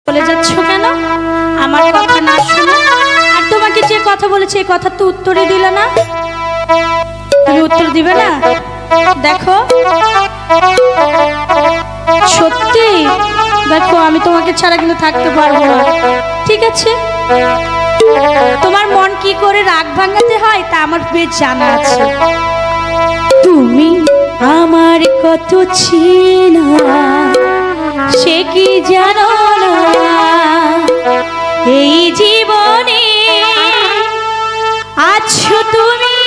চলে যাচ্ছ কেন? আমার কথা না শুনে। আর তোমাকে যে কথা বলেছে এই কথা তো উত্তরই দিলে না। তুমি উত্তর দিবে না? দেখো সত্যি দেখো আমি তোমাকে ছাড়া কিন্তু থাকতে পারবো না। ঠিক আছে, তোমার মন কি করে রাগ ভাঙাতে হয় তা আমার বেশ জানা আছে। তুমি আমার কত চেনা সে কি জানো না, এই জীবনে আছো তুমি,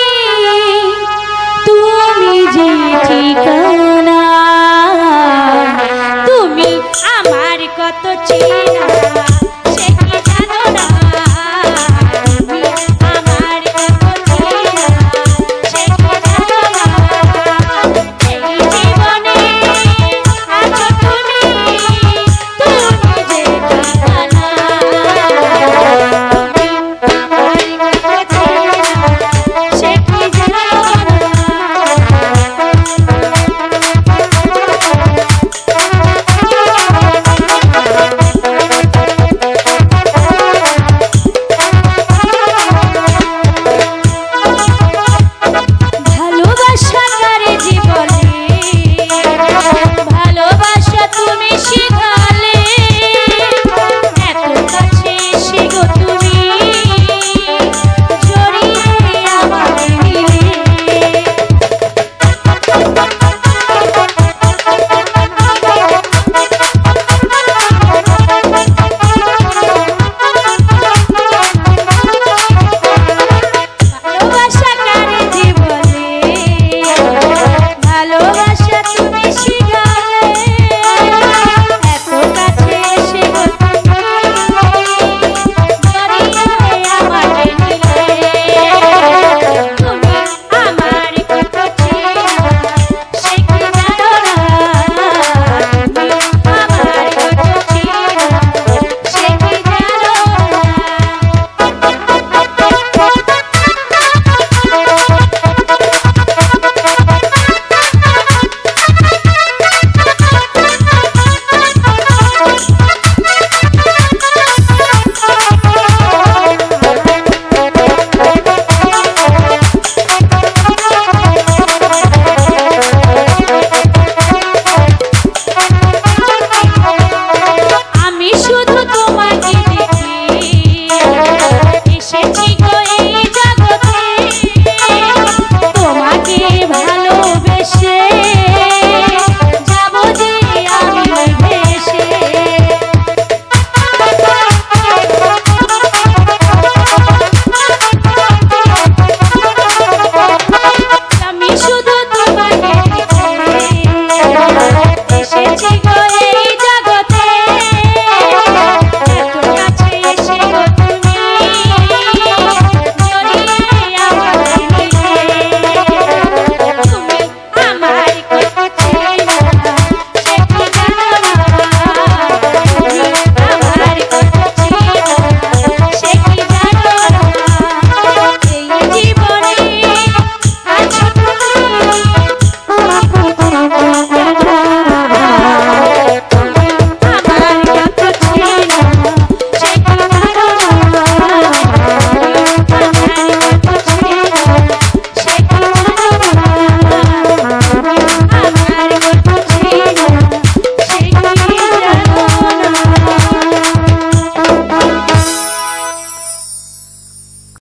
তুমি যে ঠিকানা। তুমি আমার কত চেনা